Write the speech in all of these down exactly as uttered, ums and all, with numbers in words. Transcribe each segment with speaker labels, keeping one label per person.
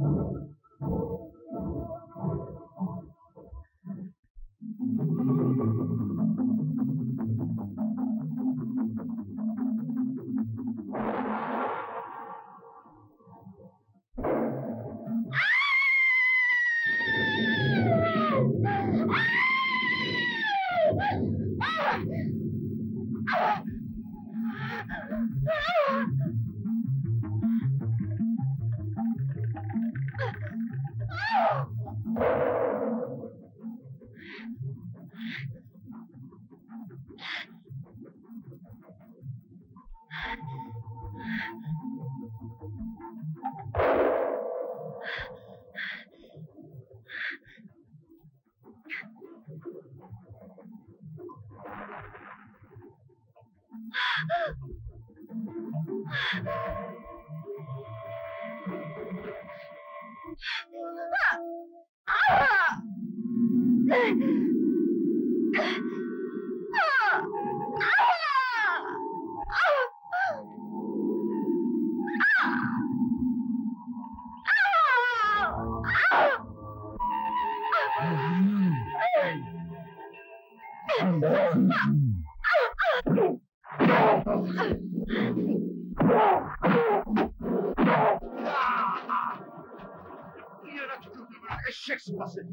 Speaker 1: Eşek sıpası!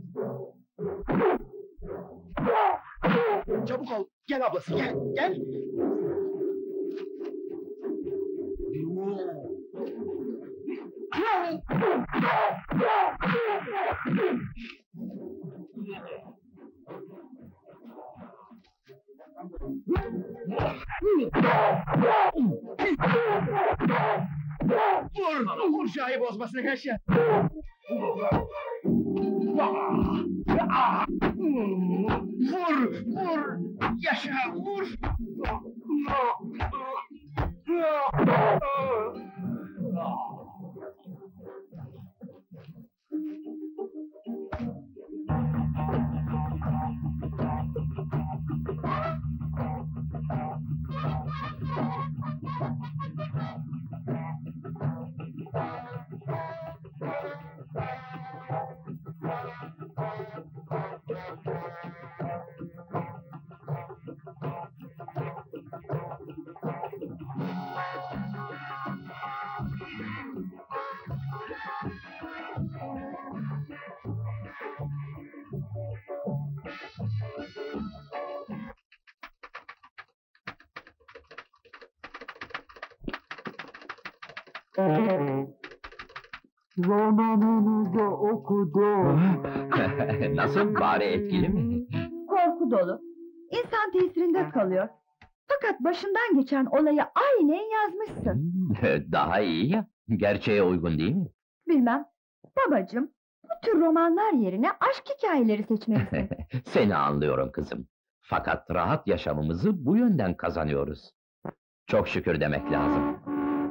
Speaker 1: Çabuk ol, gel ablası, gel, gel! Vur! Vur şahi bozmasını yaşa! Vur! Vur! Yaşa! Vur!
Speaker 2: Romanınızı okudum.
Speaker 3: Nasıl, bari etkili mi?
Speaker 4: Korku dolu. İnsan tesirinde kalıyor. Fakat başından geçen olayı aynen yazmışsın.
Speaker 3: Daha iyi ya, gerçeğe uygun değil mi?
Speaker 4: Bilmem. Babacığım, bu tür romanlar yerine aşk hikayeleri seçmelisin.
Speaker 3: Seni anlıyorum kızım. Fakat rahat yaşamımızı bu yönden kazanıyoruz. Çok şükür demek lazım.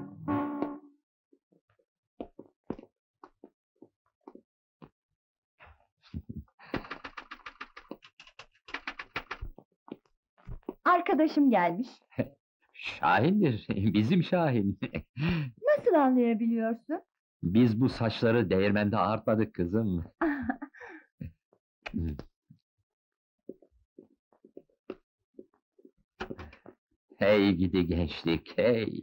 Speaker 4: Arkadaşım gelmiş.
Speaker 3: Şahindir, bizim Şahin.
Speaker 4: Nasıl anlayabiliyorsun?
Speaker 3: Biz bu saçları değirmende ağartmadık kızım. Hey gidi gençlik, hey!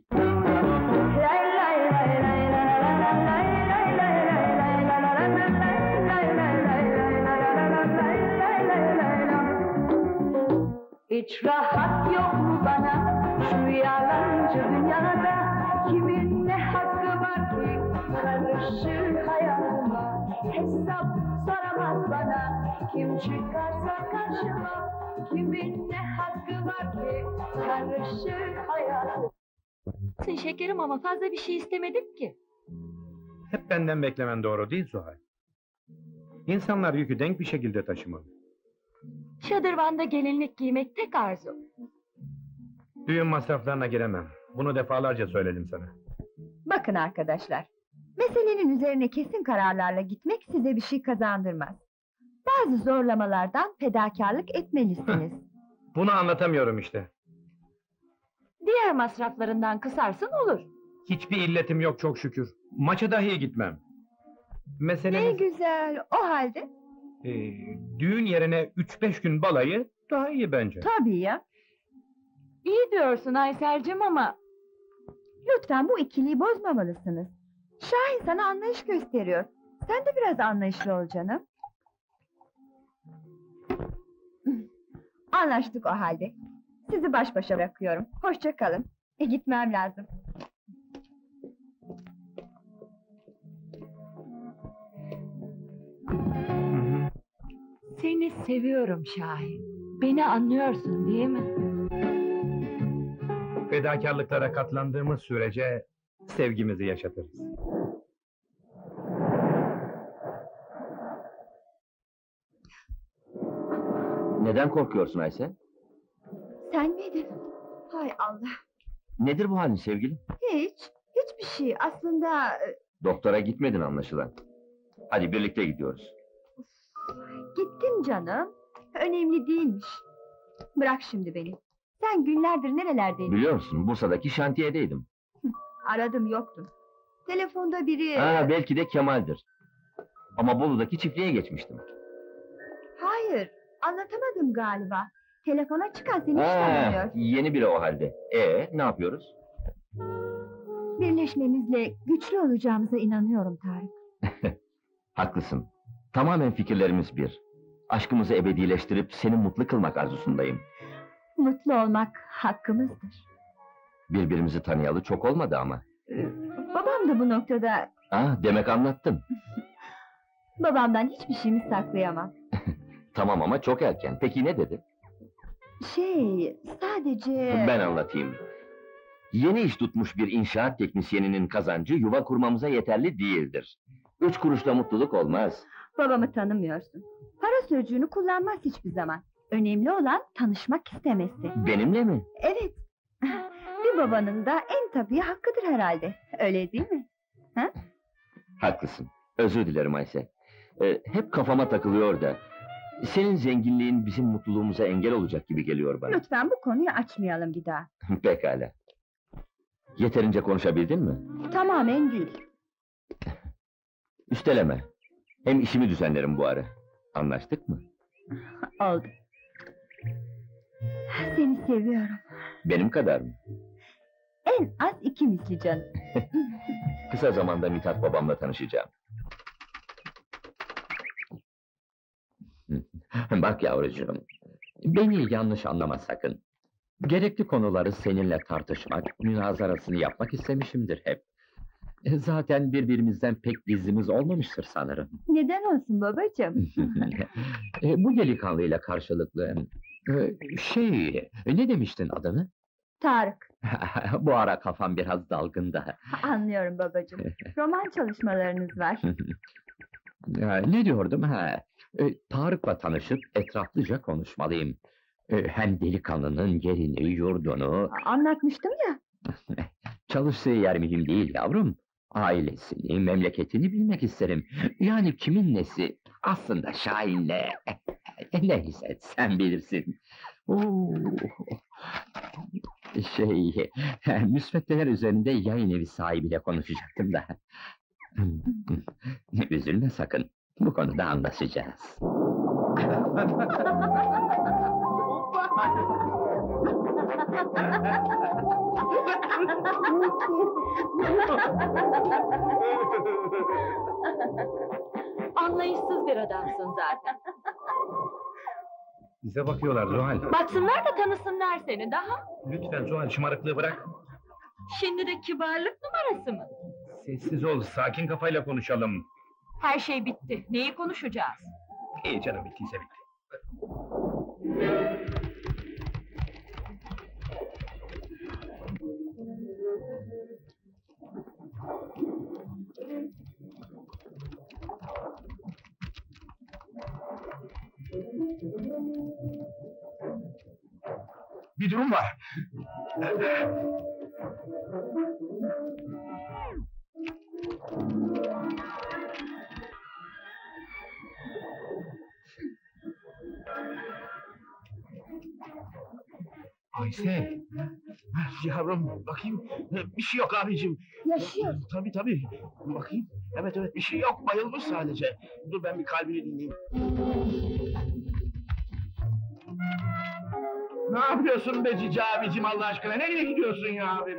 Speaker 5: Hiç rahat yok mu bana şu yalancı dünyada? Kimin ne hakkı var ki karışır hayatıma? Hesap soramaz bana kim çıkarsa karşıma. Kimin ne hakkı var ki karışır hayatıma?
Speaker 6: Sen şekerim ama fazla bir şey istemedim ki.
Speaker 7: Hep benden beklemen doğru değil Zuhal. İnsanlar yükü denk bir şekilde taşımalı.
Speaker 6: Şadırvanda gelinlik giymek tek arzu.
Speaker 7: Düğün masraflarına giremem. Bunu defalarca söyledim sana.
Speaker 4: Bakın arkadaşlar, meselenin üzerine kesin kararlarla gitmek size bir şey kazandırmaz. Bazı zorlamalardan fedakarlık etmelisiniz.
Speaker 7: Bunu anlatamıyorum işte.
Speaker 6: Diğer masraflarından kısarsın olur.
Speaker 7: Hiçbir illetim yok çok şükür. Maça dahi gitmem.
Speaker 4: Ne
Speaker 7: Meselemiz
Speaker 4: güzel. O halde
Speaker 7: e, düğün yerine üç beş gün balayı daha iyi bence.
Speaker 4: tabii ya.
Speaker 6: İyi diyorsun Aysel'cim ama
Speaker 4: Lütfen bu ikiliyi bozmamalısınız. Şahin sana anlayış gösteriyor. Sen de biraz anlayışlı ol canım. Anlaştık o halde. Sizi baş başa bırakıyorum. Hoşça kalın. E, gitmem lazım.
Speaker 7: Hı hı.
Speaker 6: seni seviyorum Şahin. Beni anlıyorsun değil mi?
Speaker 7: Fedakarlıklara katlandığımız sürece sevgimizi yaşatırız.
Speaker 3: Neden korkuyorsun Aysel?
Speaker 4: Sen miydin? Hay Allah.
Speaker 3: Nedir bu halin sevgilim?
Speaker 4: Hiç. Hiçbir şey. Aslında e,
Speaker 3: Doktora gitmedin anlaşılan. Hadi birlikte gidiyoruz.
Speaker 4: gittim canım. Önemli değilmiş. Bırak şimdi beni. Sen günlerdir nerelerdeydin?
Speaker 3: Biliyorsun Bursa'daki şantiyedeydim.
Speaker 4: Aradım yoktun. Telefonda biri...
Speaker 3: Ha, belki de Kemal'dir. Ama Bolu'daki çiftliğe geçmiştim.
Speaker 4: Hayır. Anlatamadım galiba. Telefona çıkan seni hiç
Speaker 3: Ha,
Speaker 4: tanımıyor.
Speaker 3: yeni biri o halde. E ne yapıyoruz?
Speaker 4: Birleşmemizle güçlü olacağımıza inanıyorum Tarık.
Speaker 3: Haklısın. Tamamen fikirlerimiz bir. Aşkımızı ebedileştirip seni mutlu kılmak arzusundayım.
Speaker 4: Mutlu olmak hakkımızdır.
Speaker 3: Birbirimizi tanıyalı çok olmadı ama.
Speaker 4: Ee, Babam da bu noktada...
Speaker 3: Ah, demek anlattın.
Speaker 4: Babamdan hiçbir şeyimi saklayamam.
Speaker 3: Tamam ama çok erken. Peki ne dedi?
Speaker 4: Şey, sadece...
Speaker 3: Ben anlatayım. Yeni iş tutmuş bir inşaat teknisyeninin kazancı yuva kurmamıza yeterli değildir. Üç kuruşla mutluluk olmaz.
Speaker 4: Babamı tanımıyorsun. Para sözcüğünü kullanmaz hiçbir zaman. Önemli olan tanışmak istemesi.
Speaker 3: Benimle mi?
Speaker 4: Evet. Bir babanın da en tabii hakkıdır herhalde. Öyle değil mi?
Speaker 3: Haklısın. Özür dilerim Ayşe. Ee, hep kafama takılıyor da... Senin zenginliğin bizim mutluluğumuza engel olacak gibi geliyor bana.
Speaker 4: Lütfen bu konuyu açmayalım bir daha.
Speaker 3: Pekala. Yeterince konuşabildin mi?
Speaker 4: Tamamen değil.
Speaker 3: Üsteleme. Hem işimi düzenlerim bu ara. Anlaştık mı?
Speaker 4: Oldu. Seni seviyorum.
Speaker 3: Benim kadar mı?
Speaker 4: En az iki misli canım.
Speaker 3: Kısa zamanda Mithat babamla tanışacağım. Bak yavrucuğum, beni yanlış anlama sakın. Gerekli konuları seninle tartışmak, münazarasını yapmak istemişimdir hep. Zaten birbirimizden pek gizlimiz olmamıştır sanırım.
Speaker 4: Neden olsun babacığım?
Speaker 3: E, Bu delikanlıyla karşılıklı... e, Şey, ne demiştin adını?
Speaker 4: Tarık.
Speaker 3: Bu ara kafam biraz dalgın da.
Speaker 4: Anlıyorum babacığım. Roman çalışmalarınız var.
Speaker 3: Ya, ne diyordum ha? E, Tarık'la tanışıp etraflıca konuşmalıyım. E, hem delikanlının yerini, yurdunu...
Speaker 4: Anlatmıştım ya.
Speaker 3: Çalıştığı yer mühim değil yavrum. Ailesini, memleketini bilmek isterim. Yani kimin nesi? Aslında Şahin'le... Neyse, sen bilirsin. Oo. Şey... Müsveddeler üzerinde yayın evi sahibiyle konuşacaktım da. Üzülme sakın. Bu konuda anlaşacağız.
Speaker 6: Anlayışsız bir adamsın zaten.
Speaker 7: Bize bakıyorlar Zuhal.
Speaker 6: Baksınlar da tanısınlar seni daha.
Speaker 7: Lütfen Zuhal şımarıklığı bırak.
Speaker 6: Şimdi de kibarlık numarası mı?
Speaker 7: Sessiz ol, sakin kafayla konuşalım.
Speaker 6: Her şey bitti. Neyi konuşacağız?
Speaker 7: İyi canım, bittiyse bitti. Bir durum var.
Speaker 1: Aysel. Yavrum bakayım. Bir şey yok abicim.
Speaker 4: Yaşıyor.
Speaker 1: Tabii tabii. Bakayım. Evet evet bir şey yok. Bayılmış sadece. Dur ben bir kalbini dinleyeyim. Ne yapıyorsun be Cici abicim Allah aşkına? Nereye gidiyorsun ya abi?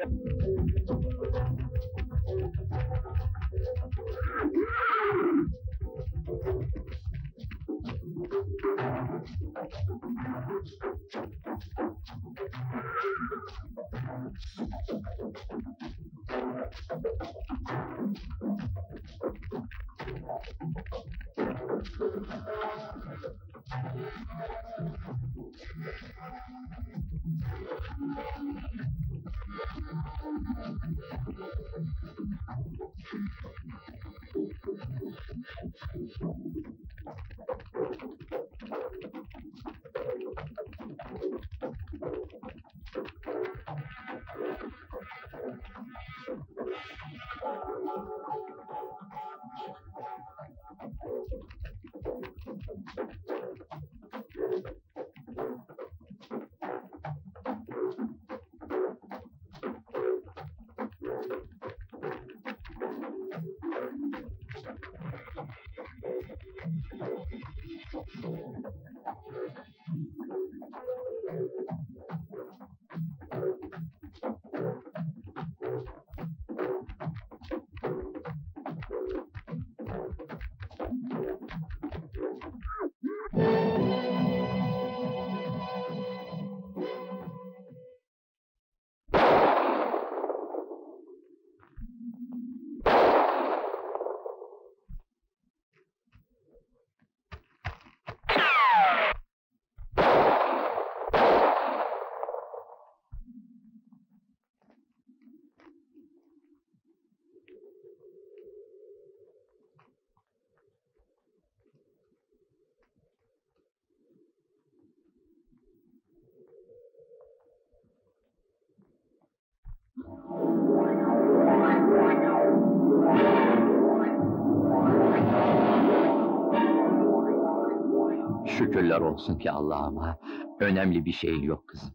Speaker 3: Şükürler olsun ki Allah'ıma. Önemli bir şeyin yok kızım.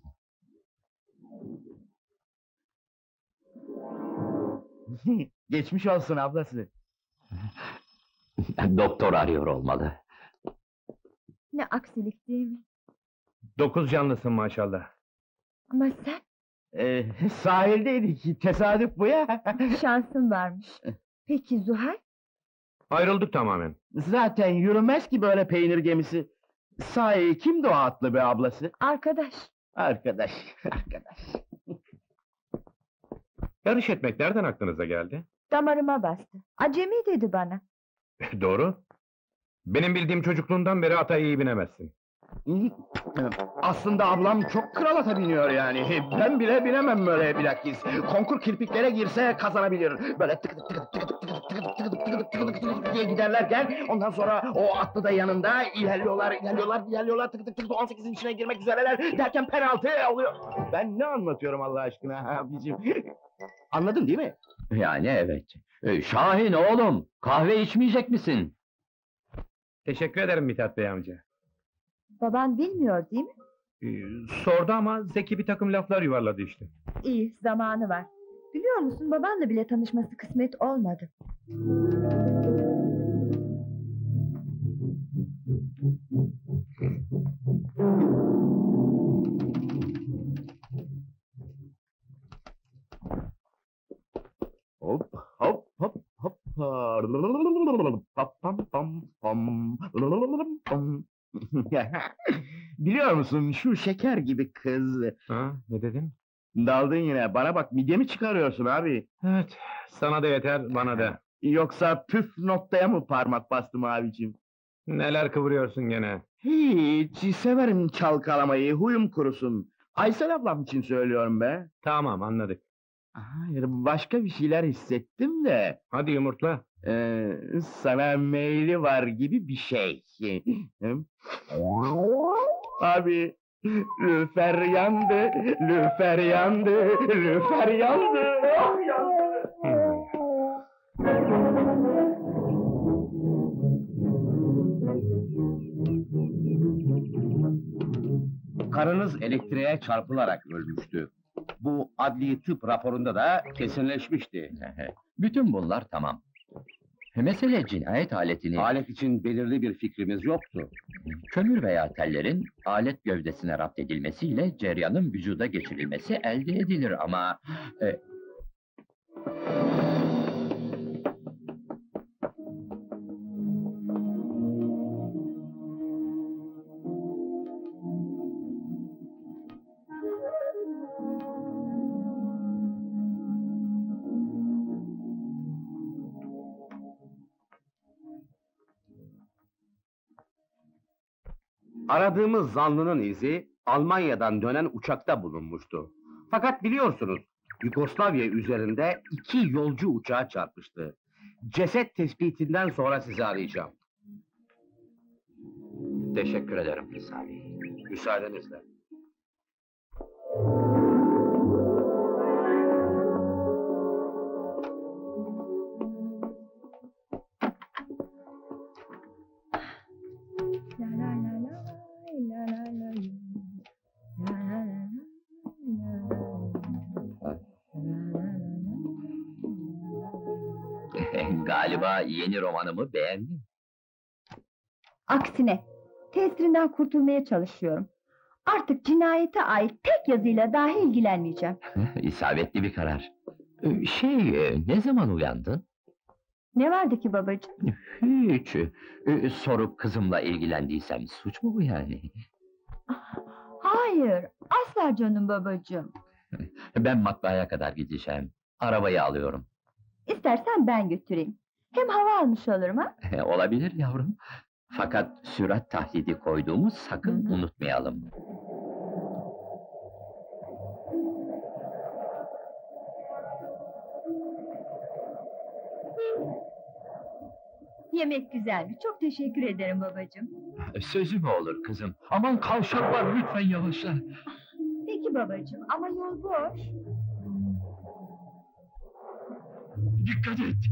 Speaker 1: Geçmiş olsun ablası.
Speaker 3: Doktor arıyor olmalı.
Speaker 4: Ne aksilik değil mi?
Speaker 7: Dokuz canlısın maşallah.
Speaker 4: Ama sen
Speaker 1: Ee, sahildeydik. Tesadüf bu ya.
Speaker 4: şansın varmış. Peki Zuhal?
Speaker 7: Ayrıldık tamamen.
Speaker 1: Zaten yürümez ki böyle peynir gemisi. Sahi kimdi o atlı be ablası?
Speaker 4: Arkadaş.
Speaker 1: Arkadaş, arkadaş.
Speaker 7: Yarış etmek nereden aklınıza geldi?
Speaker 4: Damarıma bastı. Acemi dedi bana.
Speaker 7: Doğru. Benim bildiğim çocukluğundan beri ata iyi binemezsin.
Speaker 1: Aslında ablam çok kral ata biniyor yani. Ben bile binemem böyle bilakis. Konkur kirpiklere girse kazanabilir. Böyle tık tık tık tık tık tık tık tık tık tık tık tık diye giderlerken ondan sonra o atlı da yanında ilerliyorlar, ilerliyorlar, ilerliyorlar tık tık tık on sekizin içine girmek üzereler derken penaltı oluyor. Ben ne anlatıyorum Allah aşkına abicim? Anladın değil mi?
Speaker 3: Yani evet. Ee, Şahin oğlum, kahve içmeyecek misin?
Speaker 7: Teşekkür ederim Mithat Bey amca.
Speaker 4: Baban bilmiyor değil mi?
Speaker 7: Ee, sordu ama zeki bir takım laflar yuvarladı işte.
Speaker 4: İyi, zamanı var. Biliyor musun, babanla bile tanışması kısmet olmadı.
Speaker 1: Hop hop hop hop. Pam pam pam pam. Pam. Biliyor musun şu şeker gibi kız.
Speaker 7: Ha, ne dedin?
Speaker 1: Daldın yine. Bana bak midyemi çıkarıyorsun abi.
Speaker 7: Evet, sana da yeter, bana da.
Speaker 1: Yoksa püf noktaya mı parmak bastım abicim?
Speaker 7: Neler kıvırıyorsun gene?
Speaker 1: Hiç severim çalkalamayı, huyum kurusun. Aysel ablam için söylüyorum be.
Speaker 7: Tamam, anladık.
Speaker 1: Hayır, başka bir şeyler hissettim de.
Speaker 7: Hadi yumurtla.
Speaker 1: Ee, sana meyli var gibi bir şey. Abi, lüfer yandı, lüfer yandı, lüfer yandı. Oh, yandı.
Speaker 8: Karınız elektriğe çarpılarak ölmüştü. Bu adli tıp raporunda da kesinleşmişti.
Speaker 3: Bütün bunlar tamam. Mesele cinayet aletini,
Speaker 8: Alet için belirli bir fikrimiz yoktu.
Speaker 3: kömür veya tellerin alet gövdesine rapt edilmesiyle ceryanın vücuda geçirilmesi elde edilir ama... e,
Speaker 8: Aradığımız zanlının izi Almanya'dan dönen uçakta bulunmuştu. Fakat biliyorsunuz, Yugoslavya üzerinde iki yolcu uçağı çarpmıştı. Ceset tespitinden sonra sizi arayacağım.
Speaker 3: Teşekkür ederim Sami.
Speaker 8: Müsaadenizle.
Speaker 4: La la la la, la la la la. La la la la.
Speaker 3: Galiba yeni romanımı beğendin.
Speaker 4: Aksine, tesirinden kurtulmaya çalışıyorum. Artık cinayete ait tek yazıyla dahi ilgilenmeyeceğim.
Speaker 3: İsabetli bir karar. Ee, Şey, e, ne zaman uyandın?
Speaker 4: Ne vardı ki babacığım?
Speaker 3: Hiç. Ee, Sorup kızımla ilgilendiysem suç mu bu yani?
Speaker 4: Hayır, asla canım babacığım.
Speaker 3: Ben matbaaya kadar gideceğim. Arabayı alıyorum.
Speaker 4: İstersen ben götüreyim. Hem hava almış olurum ha?
Speaker 3: Olabilir yavrum. Fakat sürat tahdidi koyduğumu sakın
Speaker 4: Hı hı.
Speaker 3: unutmayalım.
Speaker 4: Yemek güzeldi. Çok teşekkür ederim babacığım.
Speaker 3: Sözü mü olur kızım? Aman kavşak var, lütfen yavaşla.
Speaker 4: Peki babacığım ama yol boş.
Speaker 3: Dikkat et.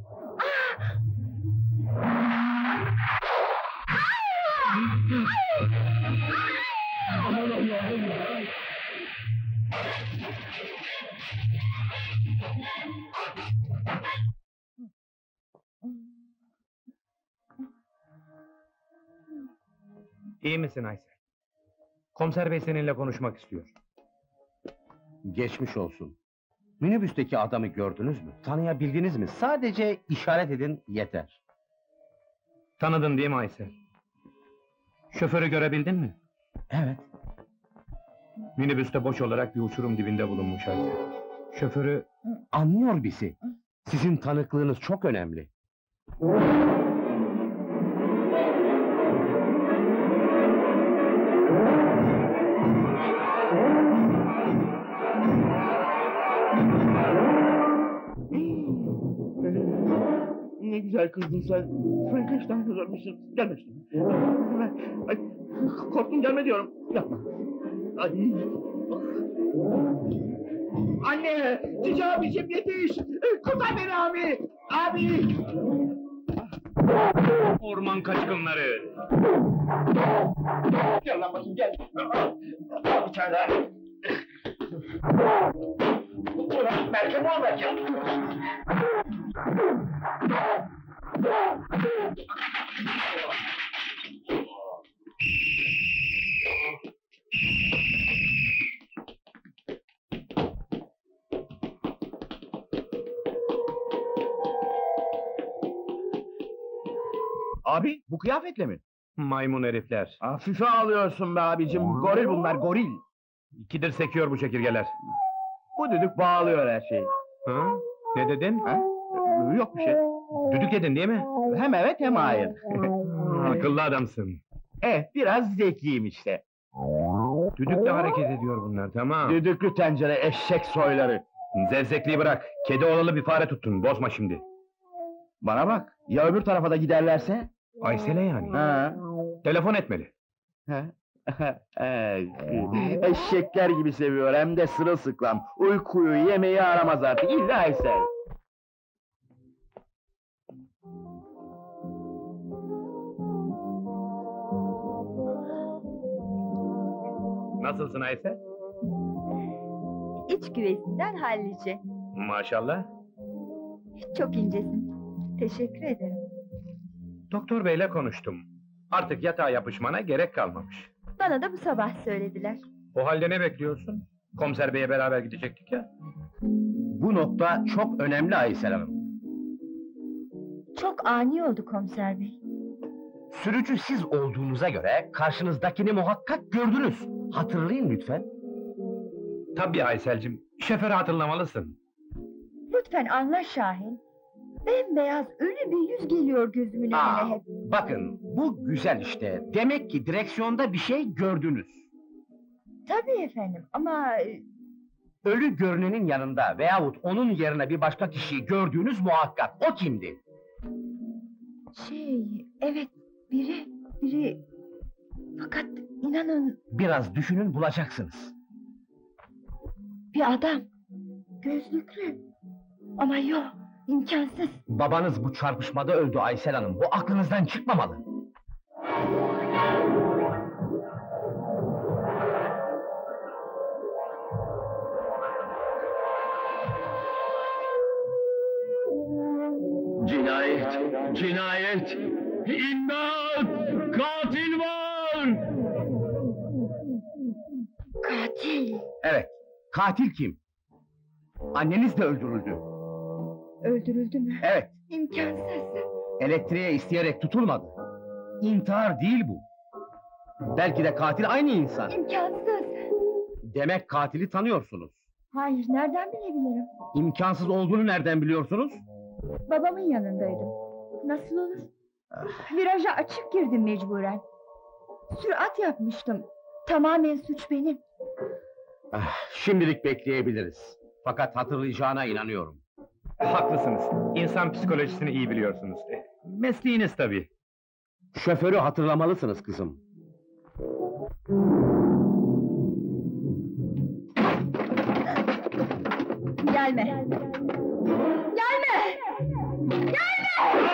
Speaker 3: Aman Allah'ım.
Speaker 7: İyi misin Aysel? Komiser bey seninle konuşmak istiyor.
Speaker 8: Geçmiş olsun. Minibüsteki adamı gördünüz mü? Tanıyabildiniz mi? Sadece işaret edin yeter.
Speaker 7: Tanıdın değil mi Aysel? Şoförü görebildin mi?
Speaker 8: Evet.
Speaker 7: Minibüste boş olarak bir uçurum dibinde bulunmuş Aysel. Şoförü
Speaker 8: Anlıyor bizi. Sizin tanıklığınız çok önemli.
Speaker 1: Ne güzel kızdın sen. Frankenstein görmüşsün. Gelme üstüme. Ay, korktum gelme diyorum. Yapma. Ay. Anne! Cici abicim yetiş! Kurtar beni abi! Abi!
Speaker 7: orman kaçkınları!
Speaker 1: Gel lan bakayım gel. Al bir tane daha. Ulan Merkem o Merkem. Abi bu kıyafetle mi?
Speaker 7: Maymun herifler.
Speaker 1: Hafife alıyorsun be abicim. Goril bunlar goril.
Speaker 7: İkidir sekiyor bu çekirgeler.
Speaker 1: Bu düdük bağlıyor her şeyi.
Speaker 7: Ha? Ne dedin?
Speaker 1: Ha? Yok bir şey.
Speaker 7: Düdük edin değil mi?
Speaker 1: Hem evet hem hayır.
Speaker 7: Akıllı adamsın.
Speaker 1: Eh biraz zekiyim işte.
Speaker 7: Düdükle hareket ediyor bunlar, tamam.
Speaker 1: Düdüklü tencere eşek soyları.
Speaker 7: Zevzekliği bırak. Kedi olalı bir fare tuttun, bozma şimdi.
Speaker 1: Bana bak ya öbür tarafa da giderlerse?
Speaker 7: Aysel'e yani.
Speaker 1: Ha.
Speaker 7: Telefon etmeli.
Speaker 1: Ha. Ey, eşekler gibi seviyor hem de sırılsıklam. Uykuyu yemeği aramaz artık illa Aysel.
Speaker 7: Nasılsın Aysel?
Speaker 4: İç güvesinden hallice.
Speaker 7: Maşallah.
Speaker 4: Çok incesin. Teşekkür ederim.
Speaker 7: Doktor beyle konuştum. Artık yatağa yapışmana gerek kalmamış.
Speaker 4: Bana da bu sabah söylediler.
Speaker 7: O halde ne bekliyorsun? Komiser beye beraber gidecektik ya.
Speaker 8: Bu nokta çok önemli Aysel Hanım.
Speaker 4: Çok ani oldu komiser bey.
Speaker 8: Sürücü siz olduğunuza göre karşınızdakini muhakkak gördünüz. Hatırlayın lütfen.
Speaker 7: Tabii Aysel'cim, şoförü hatırlamalısın.
Speaker 4: Lütfen anla Şahin. Bembeyaz ölü bir yüz geliyor gözümün
Speaker 8: Aa,
Speaker 4: önüne hep.
Speaker 8: bakın, bu güzel işte. Demek ki direksiyonda bir şey gördünüz.
Speaker 4: Tabii efendim ama... e,
Speaker 8: Ölü görünenin yanında veyahut onun yerine bir başka kişiyi gördüğünüz muhakkak. O kimdi?
Speaker 4: Şey, evet biri, biri... Fakat inanın
Speaker 8: Biraz düşünün bulacaksınız.
Speaker 4: bir adam. Gözlüklü. Ama yok, imkansız.
Speaker 8: Babanız bu çarpışmada öldü Aysel Hanım. Bu aklınızdan çıkmamalı.
Speaker 3: Cinayet! Cinayet! İmdat! Katil var!
Speaker 4: Katil.
Speaker 8: Evet, katil kim? Anneniz de öldürüldü.
Speaker 4: Öldürüldü mü?
Speaker 8: Evet,
Speaker 4: İmkansız.
Speaker 8: elektriğe isteyerek tutulmadı. İntihar değil bu. Belki de katil aynı insan.
Speaker 4: İmkansız.
Speaker 8: Demek katili tanıyorsunuz.
Speaker 4: Hayır, nereden bilebilirim?
Speaker 8: İmkansız olduğunu nereden biliyorsunuz?
Speaker 4: Babamın yanındaydım. Nasıl olur? Viraja açık girdim mecburen. Sürat yapmıştım. Tamamen suç benim.
Speaker 8: Ah, şimdilik bekleyebiliriz. Fakat hatırlayacağına inanıyorum.
Speaker 7: Haklısınız. İnsan psikolojisini iyi biliyorsunuz. E, Mesleğiniz tabii.
Speaker 8: Şoförü hatırlamalısınız kızım.
Speaker 4: Gelme. Gelme! Gelme!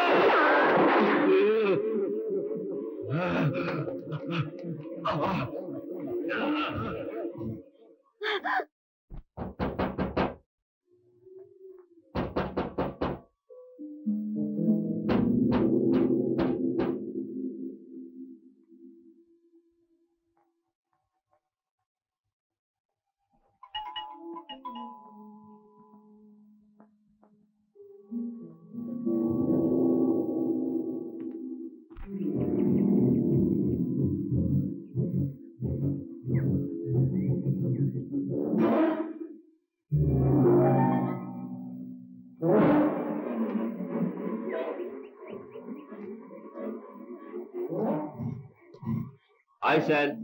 Speaker 3: Aysel!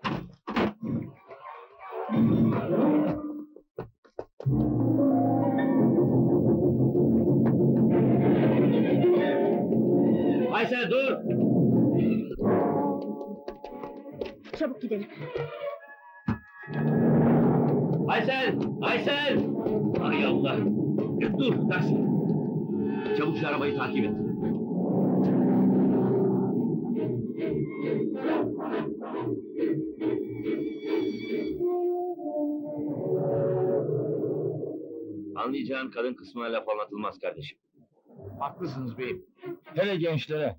Speaker 3: Aysel dur!
Speaker 4: Çabuk gidelim.
Speaker 3: Aysel! Aysel! Hay Allah! Dur, taksi! Çabuk şu arabayı takip et. Anlayacağın kadın kısmına laf anlatılmaz kardeşim.
Speaker 1: Haklısınız beyim. Hele gençlere.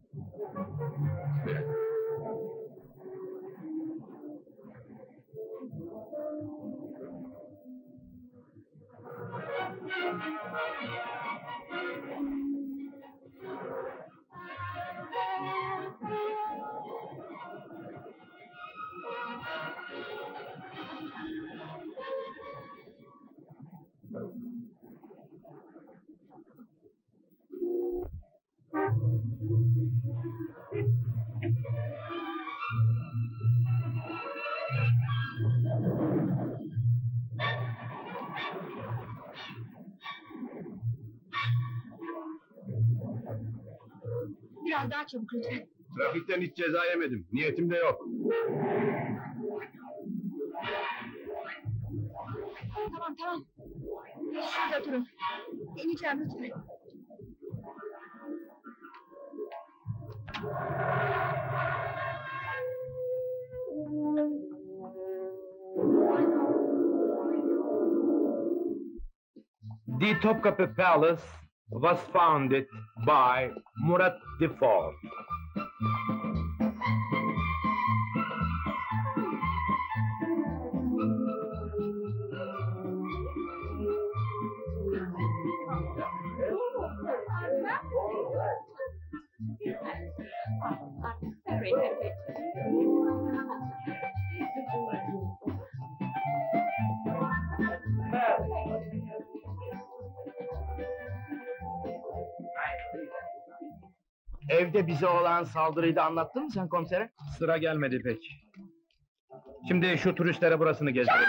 Speaker 4: Biraz daha çabuk lütfen.
Speaker 1: Trafikten hiç ceza yemedim. Niyetim de yok.
Speaker 4: Tamam tamam. Şurada durun. İneceğim lütfen.
Speaker 7: The Topkapi Palace was founded by Murat the Fourth.
Speaker 1: Evde bize olan saldırıyı da anlattın mı sen komisere?
Speaker 7: Sıra gelmedi pek. Şimdi şu turistlere burasını gezdirelim.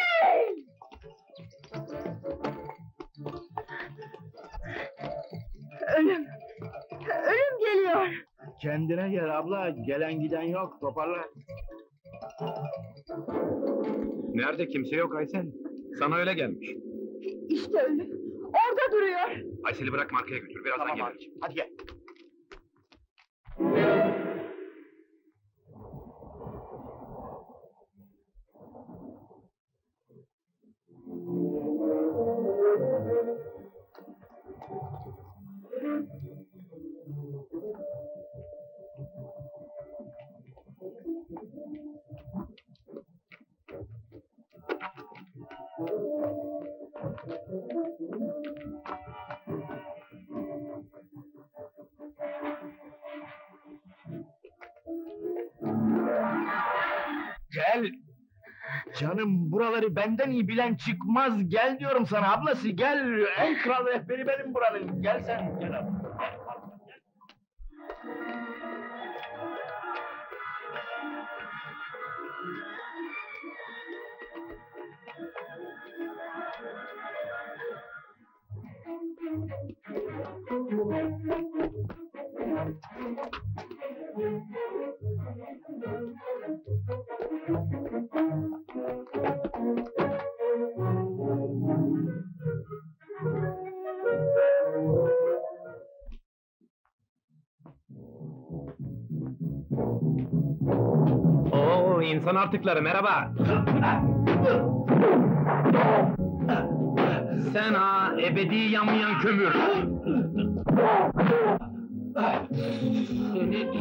Speaker 4: Ölüm! Ölüm geliyor!
Speaker 1: Kendine gel abla, gelen giden yok, toparla.
Speaker 7: Nerede kimse yok Aysel? Sana öyle gelmiş.
Speaker 4: İşte ölüm! Orada duruyor!
Speaker 7: Aysel'i bırak markaya götür, birazdan
Speaker 1: Tamam
Speaker 7: gelir.
Speaker 1: abicim, hadi gel. Gel. Canım buraları benden iyi bilen çıkmaz. Gel diyorum sana ablası, gel. En kral rehberi benim buranın. Gel sen, gel abla.
Speaker 7: Oo, insan artıkları, merhaba. Sen ha, ebedi yanmayan kömür. Seni...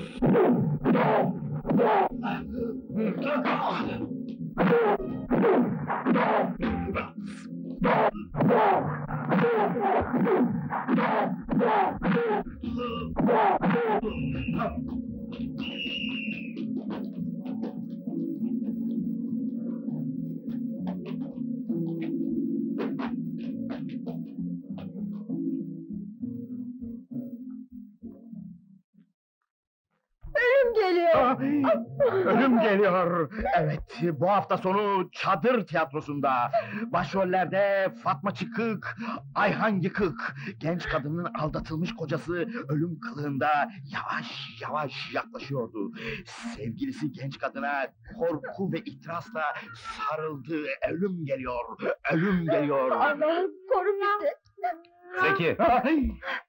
Speaker 4: Ölüm geliyor!
Speaker 1: Ölüm geliyor. Evet, bu hafta sonu Çadır Tiyatrosu'nda. Başrollerde Fatma Çıkık, Ayhan Yıkık. Genç kadının aldatılmış kocası ölüm kılığında yavaş yavaş yaklaşıyordu. Sevgilisi genç kadına korku ve itirazla sarıldı. Ölüm geliyor, ölüm geliyor.
Speaker 4: Allah'ım koru bizi!
Speaker 7: Zeki,
Speaker 1: Ay!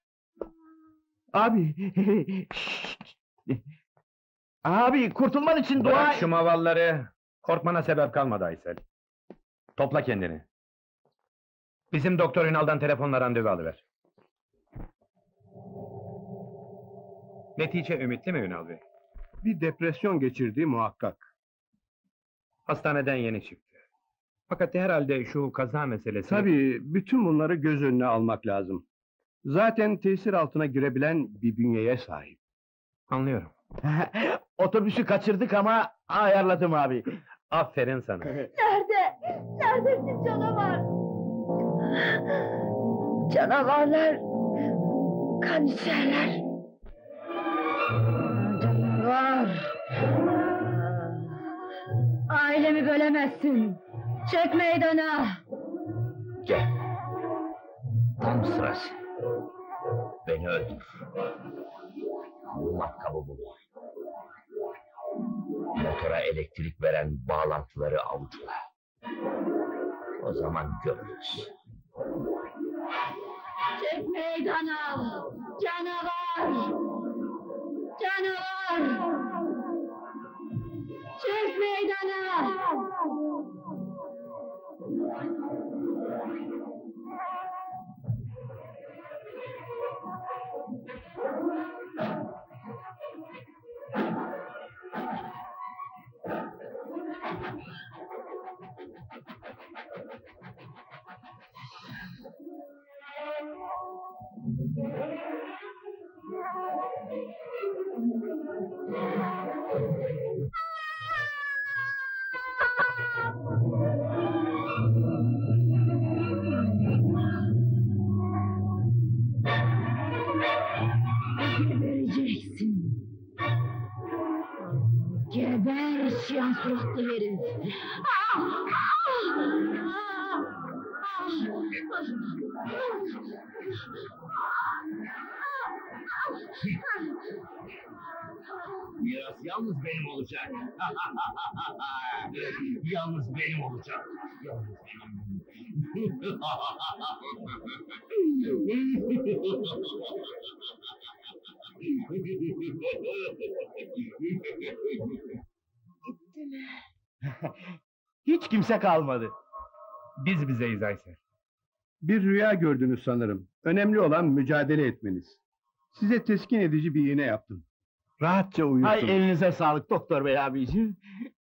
Speaker 1: Abi, şşt! Abi kurtulman için dua...
Speaker 7: bırak şu mavalları. Korkmana sebep kalmadı Aysel. Topla kendini. Bizim Doktor Ünal'dan telefonla randevu alıver. Netice ümitli mi Ünal Bey?
Speaker 9: Bir depresyon geçirdiği muhakkak.
Speaker 7: Hastaneden yeni çıktı. Fakat herhalde şu kaza meselesi...
Speaker 9: Tabii bütün bunları göz önüne almak lazım. Zaten tesir altına girebilen bir bünyeye sahip.
Speaker 7: Anlıyorum.
Speaker 1: Otobüsü kaçırdık ama ayarladım abi.
Speaker 7: Aferin sana.
Speaker 4: Nerede? Neredesin canavar? Canavarlar kan içerler. Canavar! Ailemi bölemezsin. Çek meydana!
Speaker 3: Gel. Tam sırası. Beni öldür. Bu matkabı bul. Motora elektrik veren bağlantıları avuçla. O zaman görürüz.
Speaker 4: Çek meydana! Canavar! Canavar! Çek meydana!
Speaker 6: Gebereceksin. Geber şiyan suratlı herif. Ah! Ah!
Speaker 8: Miras yalnız benim olacak. Yalnız benim olacak. Yalnız benim.
Speaker 1: Hiç kimse kalmadı.
Speaker 7: Biz bizeyiz Aysel.
Speaker 9: Bir rüya gördünüz sanırım. Önemli olan mücadele etmeniz. Size teskin edici bir iğne yaptım. Rahatça uyusun.
Speaker 1: Hay elinize sağlık doktor bey abiciğim.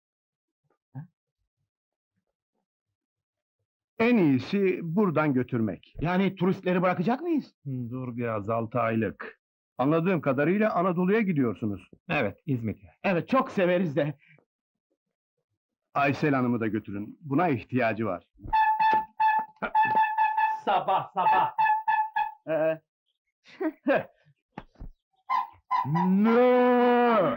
Speaker 9: En iyisi buradan götürmek.
Speaker 1: Yani turistleri bırakacak mıyız?
Speaker 7: Dur biraz, altı aylık.
Speaker 9: Anladığım kadarıyla Anadolu'ya gidiyorsunuz.
Speaker 7: Evet, İzmit'e.
Speaker 1: Evet, çok severiz de.
Speaker 9: Aysel Hanım'ı da götürün. Buna ihtiyacı var.
Speaker 1: Sabah sabah. Ee, Nö!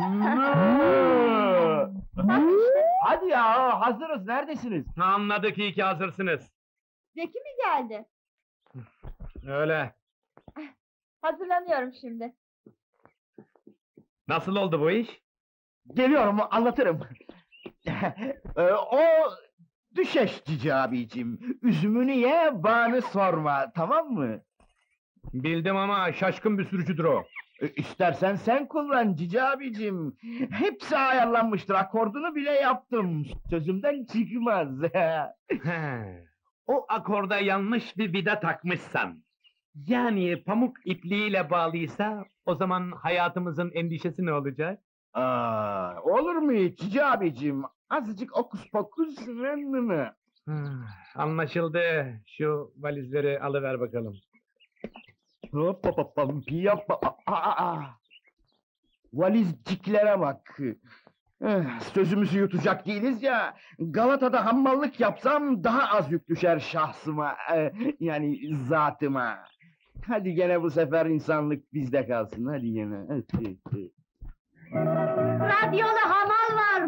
Speaker 1: Nö! Hadi ya, hazırız. Neredesiniz?
Speaker 7: Anladık, iyi ki hazırsınız.
Speaker 4: Zeki mi geldi?
Speaker 7: Öyle.
Speaker 4: Hazırlanıyorum şimdi.
Speaker 7: Nasıl oldu bu iş?
Speaker 1: Geliyorum, anlatırım. Ee, o düşeş cici abicim. Üzümünü ye, bağını sorma, tamam mı?
Speaker 7: Bildim ama şaşkın bir sürücüdür o.
Speaker 1: E, İstersen sen kullan cici abicim. Hepsi ayarlanmıştır, akordunu bile yaptım. Sözümden çıkmaz.
Speaker 7: He, o akorda yanlış bir vida takmışsan, yani pamuk ipliğiyle bağlıysa, o zaman hayatımızın endişesi ne olacak?
Speaker 1: Aa, olur mu hiç cici abicim? Azıcık okus pokus rennını.
Speaker 7: Hmm, anlaşıldı. Şu valizleri alıver bakalım.
Speaker 1: Hop hop hop hop, piyop, aa, aa, aa. Valizciklere bak. Eh, Sözümüzü yutacak değiliz ya. Galata'da hammallık yapsam daha az yük düşer şahsıma. eh, Yani zatıma. Hadi gene bu sefer insanlık bizde kalsın. Hadi gene. Hadi, hadi.
Speaker 6: Radyoda hamal var.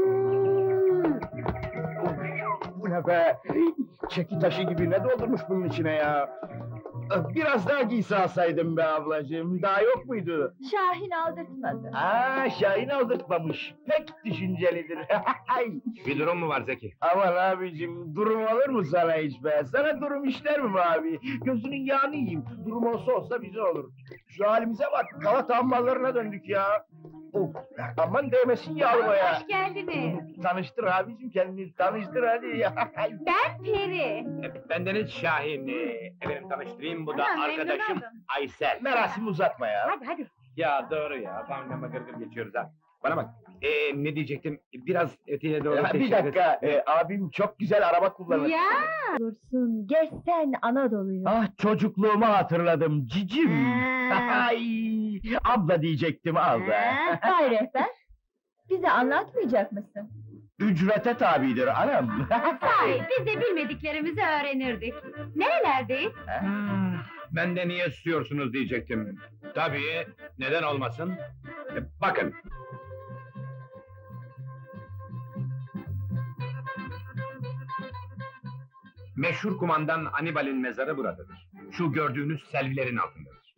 Speaker 1: Bu ne be? Çeki taşı gibi ne doldurmuş bunun içine ya? Biraz daha giysi alsaydım be ablacığım. Daha yok muydu?
Speaker 4: Şahin aldırtmadı.
Speaker 1: Aa, Şahin aldırtmamış. Pek düşüncelidir.
Speaker 7: Bir durum mu var Zeki?
Speaker 1: Aman abicim, durum olur mu sana hiç be? Sana durum işler mi be abi? Gözünün yağını yiyeyim. Durum olsa olsa bize olur. Şu halimize bak, Galata amballarına döndük ya. Of, aman değmesin yağlıma
Speaker 6: Hoş geldiniz.
Speaker 1: Tanıştır abicim, kendini tanıştır hadi.
Speaker 6: Ben Peri.
Speaker 7: Bendeniz Şahin. Ee, Efendim tanıştırayım, bu da
Speaker 6: Ha, memnun
Speaker 7: arkadaşım
Speaker 6: oldum.
Speaker 7: Aysel.
Speaker 1: Merasimi uzatma ya.
Speaker 6: Hadi hadi.
Speaker 7: Ya doğru ya, tam lama gırgır geçiyoruz ha. Bana bak, ee, ne diyecektim? Biraz öteye doğru
Speaker 1: Ya, bir
Speaker 7: teşebbüs-
Speaker 1: dakika, e, abim çok güzel araba kullanır.
Speaker 6: Ya.
Speaker 4: Dursun, geç sen Anadolu'yu.
Speaker 1: Ah, çocukluğumu hatırladım, cicim.
Speaker 6: Ha.
Speaker 1: Ay, abla diyecektim, al be.
Speaker 4: Hay rehber, bize anlatmayacak mısın?
Speaker 1: Ücrete tabidir anam.
Speaker 6: Sahi biz de bilmediklerimizi öğrenirdik. Nerelerdeyiz?
Speaker 7: Hmm, ben de niye istiyorsunuz diyecektim. Tabii, neden olmasın? E, bakın. Meşhur kumandan Hannibal'in mezarı buradadır. Şu gördüğünüz selvilerin altındadır.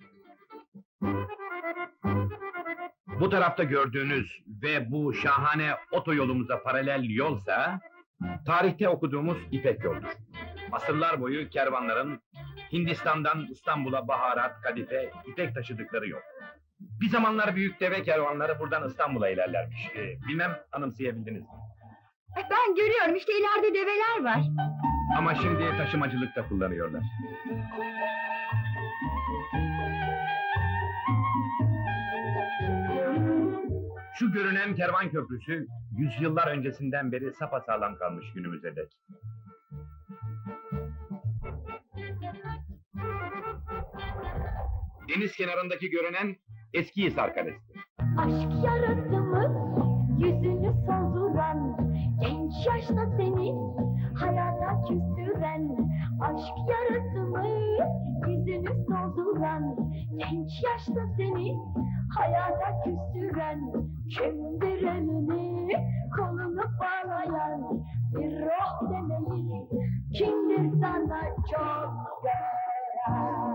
Speaker 7: Bu tarafta gördüğünüz ve bu şahane otoyolumuza paralel yolsa, tarihte okuduğumuz İpek yoludur. Asırlar boyu kervanların Hindistan'dan İstanbul'a baharat, kadife, ipek taşıdıkları yol. Bir zamanlar büyük deve kervanları buradan İstanbul'a ilerlermiş. Ee, bilmem anımsayabildiniz mi?
Speaker 4: Ben görüyorum, işte ileride develer var.
Speaker 7: Ama şimdi taşımacılıkta kullanıyorlar. Şu görünen kervan köprüsü, yüzyıllar öncesinden beri sapasağlam kalmış günümüze dek. Deniz kenarındaki görünen Eskihisar Kalesi.
Speaker 5: Aşk yarası mı yüzünü solduran, genç yaşta seni hayata küstüren. Aşk yarası mı yüzünü solduran, genç yaşta seni hayata küstüren. Kimdir elini kolunu bağlayan, bir ruh demeyi kimdir sana çok veren?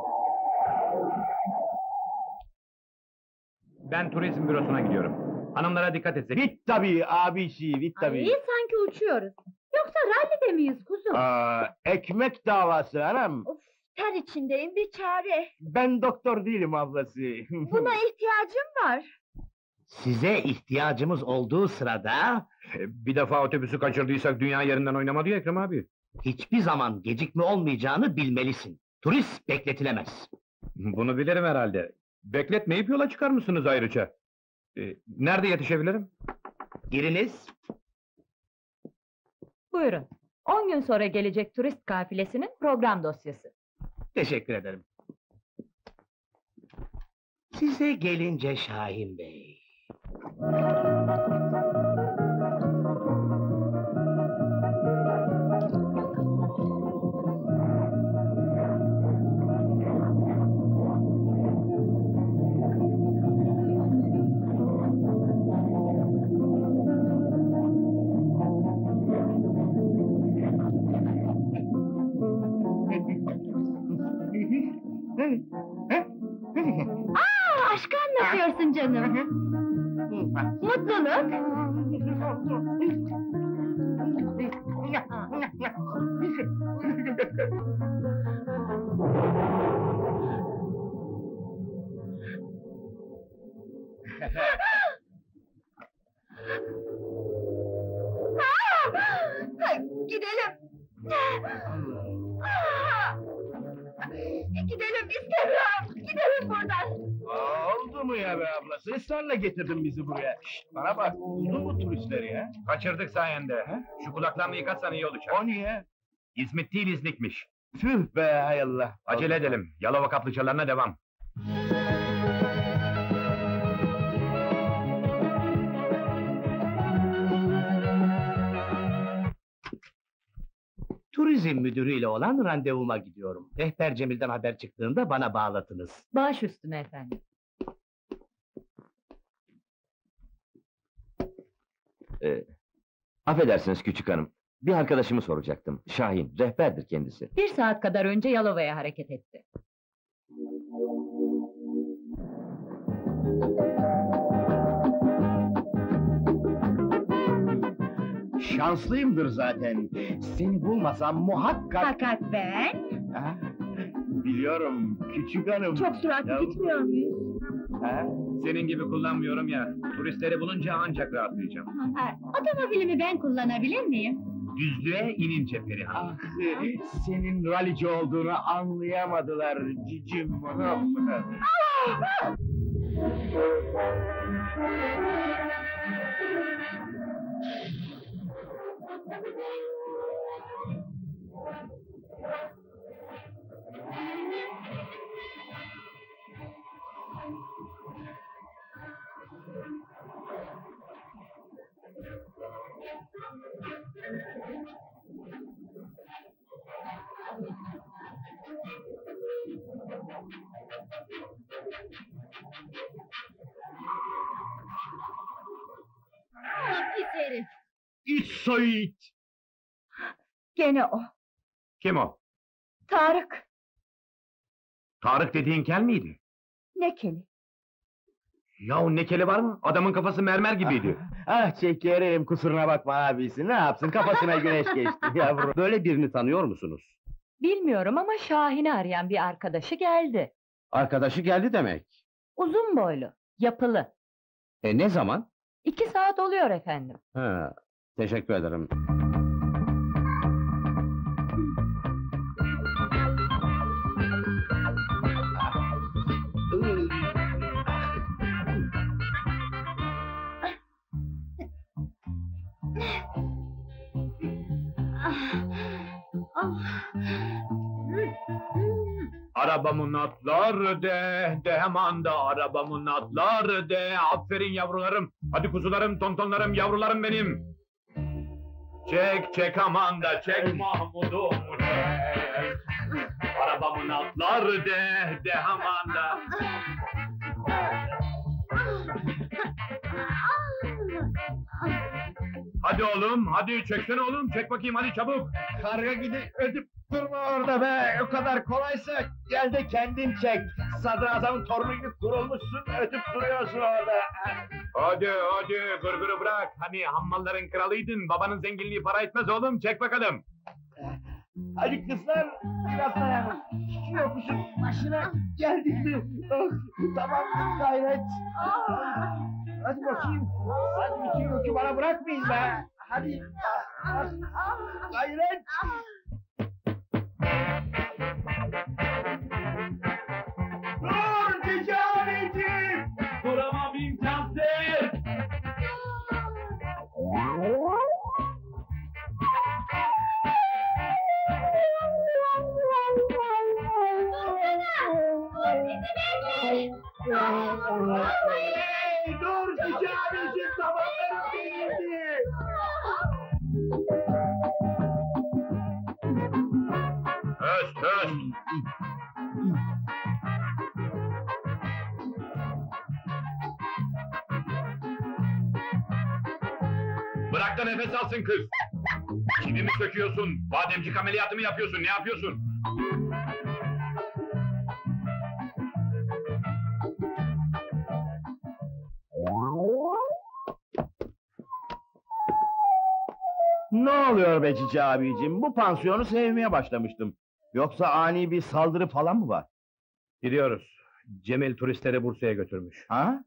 Speaker 7: Ben turizm bürosuna gidiyorum. Hanımlara dikkat etsek.
Speaker 1: Bit tabii abisi, bit tabii.
Speaker 4: İyi sanki uçuyoruz. Yoksa rallide miyiz kuzum?
Speaker 1: Aa, ekmek davası anam.
Speaker 4: Of, ter içindeyim bir çare.
Speaker 1: Ben doktor değilim ablası.
Speaker 4: Buna ihtiyacım var.
Speaker 8: Size ihtiyacımız olduğu sırada
Speaker 7: Bir defa otobüsü kaçırdıysak dünya yerinden oynamadı ya Ekrem abi.
Speaker 8: hiçbir zaman gecikme olmayacağını bilmelisin. Turist bekletilemez.
Speaker 7: Bunu bilirim herhalde. Bekletmeyip yola çıkar mısınız ayrıca? Ee, nerede yetişebilirim?
Speaker 8: Giriniz.
Speaker 6: Buyurun. On gün sonra gelecek turist kafilesinin program dosyası.
Speaker 8: Teşekkür ederim. Size gelince Şahin Bey.
Speaker 4: Aa, aşkı anlatıyorsun canım. Mutluluk. Aa, gidelim. Aa, gidelim istemiyorum. Gidelim buradan.
Speaker 1: Aa, oldu mu ya be ablası? Israrla getirdin bizi buraya. Şşt, bana bak, buldun mu turistleri ya?
Speaker 7: Kaçırdık sayende. Şu kulaklarını yıkatsan iyi olacak.
Speaker 1: O niye?
Speaker 7: İzmit değil İznik'miş.
Speaker 1: Tüh be hay Allah.
Speaker 7: Acele edelim. Yalova kaplıcalarına devam.
Speaker 8: Turizm müdürüyle olan randevuma gidiyorum. Rehber Cemil'den haber çıktığında bana bağlatınız.
Speaker 6: Baş üstüne efendim.
Speaker 3: Ee, affedersiniz küçük hanım. Bir arkadaşımı soracaktım. Şahin, rehberdir kendisi.
Speaker 6: Bir saat kadar önce Yalova'ya hareket etti.
Speaker 1: Şanslıyımdır zaten. Seni bulmasam muhakkak...
Speaker 4: Fakat ben
Speaker 1: Ha? Biliyorum küçük hanım.
Speaker 4: çok süratli
Speaker 1: Ya-
Speaker 4: gitmiyor muyuz?
Speaker 1: Ha?
Speaker 7: Senin gibi kullanmıyorum ya. Turistleri bulunca ancak rahatlayacağım.
Speaker 4: Ha, otomobilimi ben kullanabilir miyim?
Speaker 7: Düzlüğe inince Perihan.
Speaker 1: Ah, senin ralici olduğunu anlayamadılar cicim hanım.
Speaker 4: Pis herif.
Speaker 1: İç soyut.
Speaker 4: Gene o.
Speaker 7: Kim o?
Speaker 4: Tarık.
Speaker 7: Tarık dediğin kel miydi?
Speaker 4: Ne keli?
Speaker 7: Yahu ne keli var mı? Adamın kafası mermer gibiydi.
Speaker 1: Ah çekerim kusuruna bakma abisi. Ne yapsın kafasına güneş geçti yavrum.
Speaker 8: Böyle birini tanıyor musunuz?
Speaker 6: Bilmiyorum ama Şahin'i arayan bir arkadaşı geldi.
Speaker 8: Arkadaşı geldi demek.
Speaker 6: Uzun boylu, yapılı.
Speaker 8: E ne zaman?
Speaker 6: İki saat oluyor efendim.
Speaker 8: Ha, teşekkür ederim.
Speaker 7: Arabamın atlar de, de hemen de arabamın atlar de. Aferin yavrularım, hadi kuzularım, tontonlarım, yavrularım benim. Çek, çek aman da çek Mahmud'um çek. Arabamın atlar de, de hemen de. Hadi oğlum, hadi çeksene oğlum, çek bakayım hadi çabuk.
Speaker 1: Karga gidi ödüp durma orada be! O kadar kolaysa gel de kendin çek! Sadrazamın torunu gibi kurulmuşsun, ödüp duruyorsun orada!
Speaker 7: Hadi hadi gırgırı bırak, hani hammalların kralıydın, babanın zenginliği para etmez oğlum, çek bakalım.
Speaker 1: Hadi kızlar, biraz dayanın! Şu yokuşun başına geldik mi? Oh, tamam, gayret! Hadi bakayım, hadi bütün yükü bana bırakmayın be! Hadi, hadi, gayret! Dur Ticari'ciğim!
Speaker 7: Duramam imkansız!
Speaker 1: Hey, dur Ticari'ciğim, tabanlarım değildi!
Speaker 7: Höst höst! Bırak da nefes alsın kız! Çivimi söküyorsun, bademcik ameliyatı mı yapıyorsun, ne yapıyorsun?
Speaker 1: Ne oluyor be Cici abicim? Bu pansiyonu sevmeye başlamıştım. Yoksa ani bir saldırı falan mı var?
Speaker 7: Gidiyoruz. Cemil turistleri Bursa'ya götürmüş.
Speaker 1: Ha?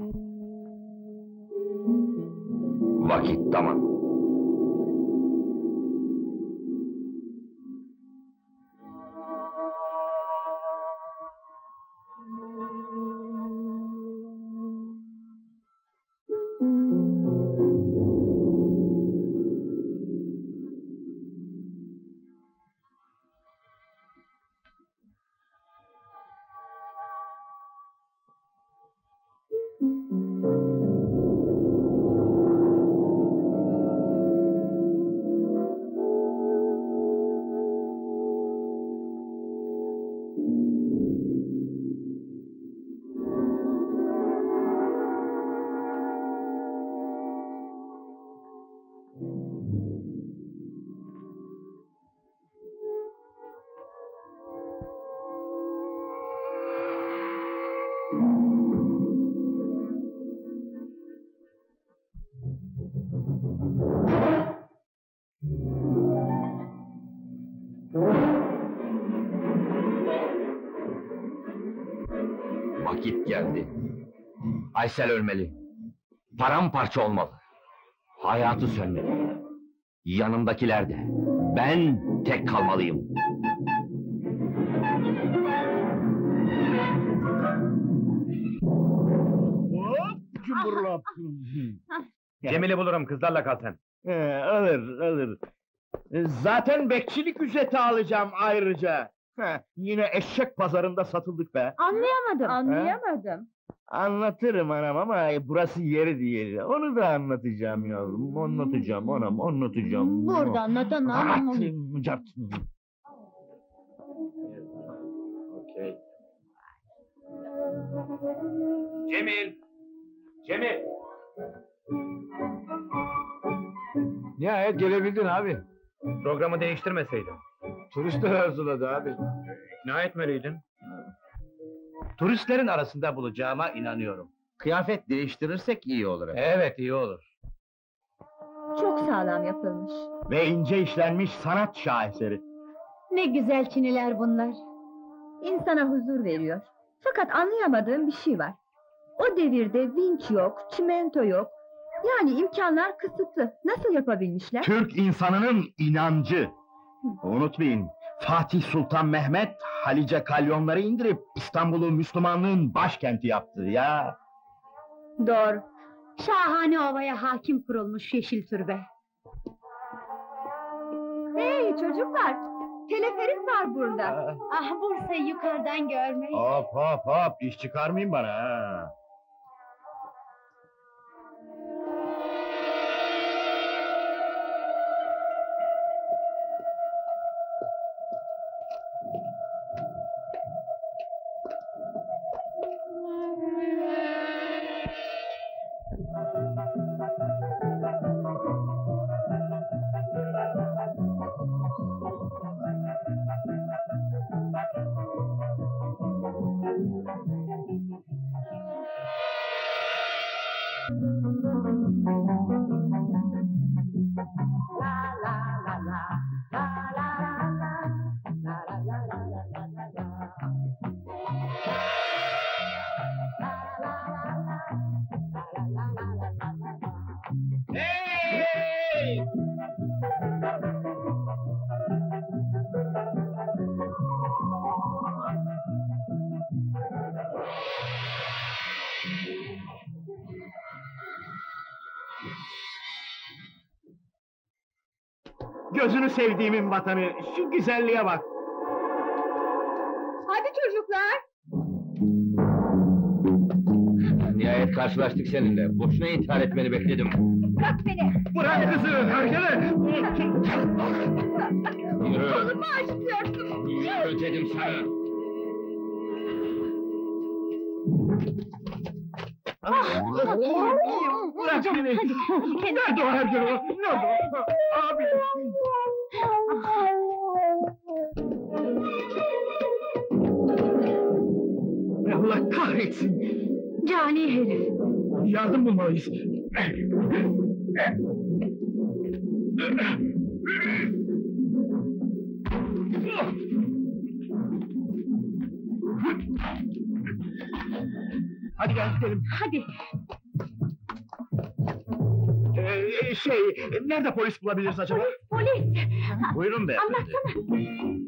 Speaker 3: Vakit tamam. Vakit geldi. Aysel ölmeli. Paramparça olmalı. Hayatı sönmeli. Yanımdakiler de. Ben tek kalmalıyım.
Speaker 1: Hop! Cumburlop!
Speaker 7: Cemil'i bulurum, kızlarla kal sen.
Speaker 1: Ee, alır, alır. Ee, Zaten bekçilik ücreti alacağım ayrıca. Heh, yine eşek pazarında satıldık be.
Speaker 4: Anlayamadım. Anlayamadım.
Speaker 1: Anlatırım anam ama burası yeri değil. Onu da anlatacağım yavrum. Anlatacağım anam, anlatacağım.
Speaker 4: Burada anlat anam.
Speaker 1: Atın, cat.
Speaker 7: Okey. Cemil! Cemil!
Speaker 9: Nihayet gelebildin abi.
Speaker 7: Programı değiştirmeseydin.
Speaker 9: Turistler arzuladı abi.
Speaker 7: İkna etmeliydin.
Speaker 8: Turistlerin arasında bulacağıma inanıyorum. Kıyafet değiştirirsek iyi olur.
Speaker 9: Evet, iyi olur.
Speaker 4: Çok sağlam yapılmış.
Speaker 1: Ve ince işlenmiş sanat şaheseri.
Speaker 4: Ne güzel çiniler bunlar. İnsana huzur veriyor. Fakat anlayamadığım bir şey var. O devirde vinç yok, çimento yok. Yani imkanlar kısıtlı. Nasıl yapabilmişler?
Speaker 1: Türk insanının inancı. Unutmayın, Fatih Sultan Mehmet, Halice kalyonları indirip İstanbul'u Müslümanlığın başkenti yaptı ya.
Speaker 4: Doğru.
Speaker 6: Şahane ovaya hakim kurulmuş yeşil türbe.
Speaker 4: Hey çocuklar! teleferik var burada.
Speaker 5: Ah, Bursa'yı yukarıdan görmek.
Speaker 1: Hop hop hop, iş çıkarmayın bana ha. Gözünü sevdiğimin vatanı, şu güzelliğe bak.
Speaker 4: Hadi çocuklar.
Speaker 3: Nihayet karşılaştık seninle. Boşuna intihar etmeni bekledim.
Speaker 4: Bırak beni.
Speaker 1: Bırak kızı, erkele!
Speaker 3: Yürü.
Speaker 4: Kolumu acıtıyorsun.
Speaker 3: Yürü dedim sana.
Speaker 1: Bırak beni! Nerede o erkele? Nerede o? Abi! Allah kahretsin!
Speaker 6: Cani herif.
Speaker 1: Yardım bulmalıyız. Hadi gel gidelim.
Speaker 6: Hadi.
Speaker 1: Ee, şey, nerede polis bulabiliriz acaba?
Speaker 6: Polis.
Speaker 1: Buyurun beyefendi.
Speaker 6: Anlatsana.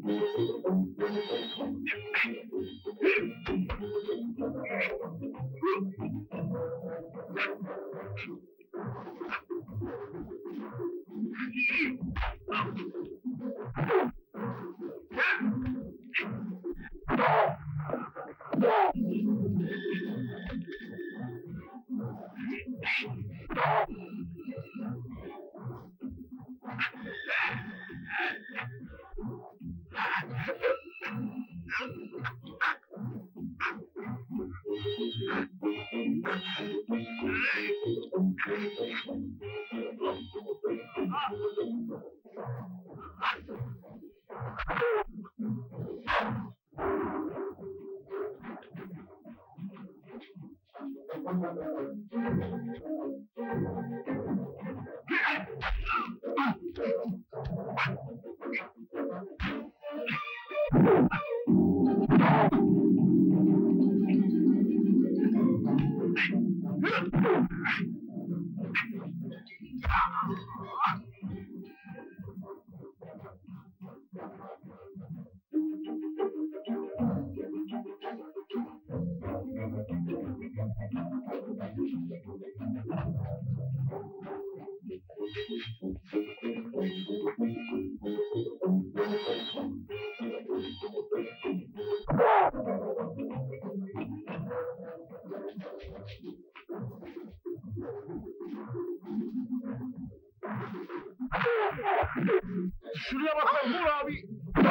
Speaker 1: Şuraya bak lan, vur abi!